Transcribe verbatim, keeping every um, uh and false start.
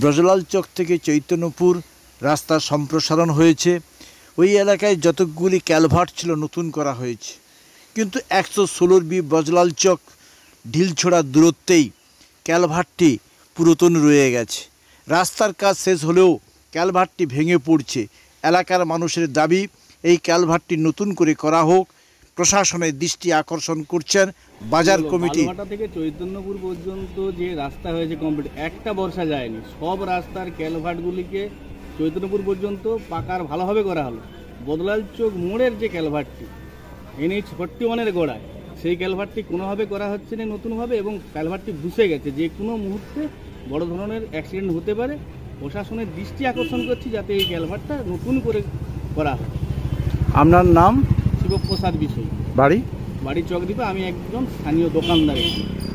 ব্রজলাল চক থেকে চৈতন্যপুর রাস্তা সম্প্রসারণ হয়েছে। ওই এলাকায় যতগুলি ক্যালভার্ট ছিল নতুন করা হয়েছে, কিন্তু একশো ষোলোর বি ব্রজলাল চক ঢিলছোড়া দূরত্বেই ক্যালভার্টটি পুরাতন রয়ে গেছে। রাস্তার কাজ শেষ হলেও ক্যালভার্টটি ভেঙে পড়ছে। এলাকার মানুষের দাবি এই ক্যালভার্টটি নতুন করে করা হোক। প্রশাসনের দৃষ্টি আকর্ষণ করছেন বাজার কমিটি। বালুঘাটা থেকে চৈতন্যপুর পর্যন্ত যে রাস্তা হয়েছে কমপ্লিট, একটা বর্ষা যায়নি। সব রাস্তার ক্যালভার্টগুলিকে চৈতন্যপুর পর্যন্ত পাকার ভালোভাবে করা হলো। বদলাল চোক মোড়ের যে ক্যালভার্টটি এনএইচ ফর্টি ওয়ানের গোড়ায়, সেই ক্যালভার্টটি কোনোভাবে করা হচ্ছে না নতুনভাবে, এবং ক্যালভার্টটি বুঝে গেছে। যে কোনো মুহূর্তে বড় ধরনের অ্যাক্সিডেন্ট হতে পারে। প্রশাসনের দৃষ্টি আকর্ষণ করছি যাতে এই ক্যালভার্টটা নতুন করে করা হয়। আপনার নাম? শিবপ্রসাদ বিষয়। বাড়ি? বাড়ি চকদ্বীপে। আমি একজন স্থানীয় দোকানদার।